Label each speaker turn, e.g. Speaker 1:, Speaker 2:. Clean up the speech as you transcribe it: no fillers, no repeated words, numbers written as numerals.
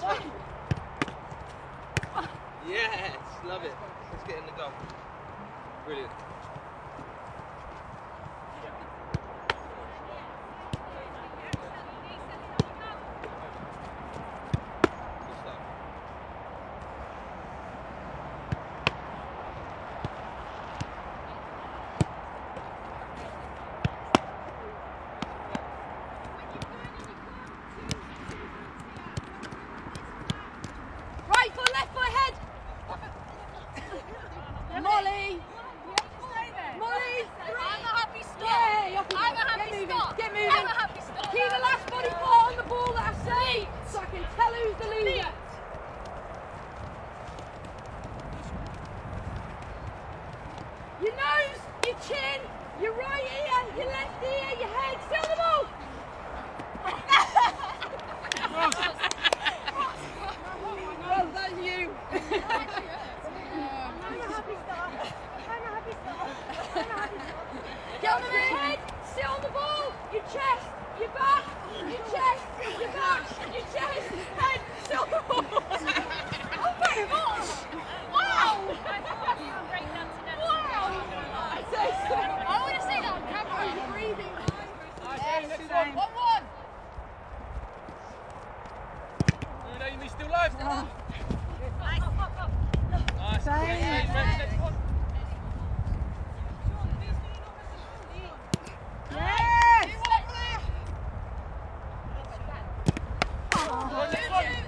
Speaker 1: Yes, love it. Let's get in the goal. Brilliant.
Speaker 2: Right foot, left foot, head. Molly. Molly.
Speaker 3: I'm a happy stop.
Speaker 2: Yeah,
Speaker 3: I'm a happy
Speaker 2: get moving.
Speaker 3: stop.
Speaker 2: Get moving.
Speaker 3: I'm a happy stop.
Speaker 2: Keep the last body part on the ball that I say, so I can tell who's the loser. Your nose, your chin, your right ear, your left ear, your head. Still the ball. Well done, you. I'm a happy star. I'm a happy star. I'm a happy star. Get on your head, sit on the ball, your chest, your back, your chest, your back, your chest, head, sit on the ball. Oh my gosh! Wow! Wow! I say so.
Speaker 3: I want to see that on camera.
Speaker 2: You're breathing.
Speaker 1: Next one.
Speaker 3: 1-1.
Speaker 1: Amy's still live.
Speaker 2: Oh.
Speaker 1: Nice.
Speaker 2: Thanks.
Speaker 1: Next one.
Speaker 2: Yes!
Speaker 1: Next one.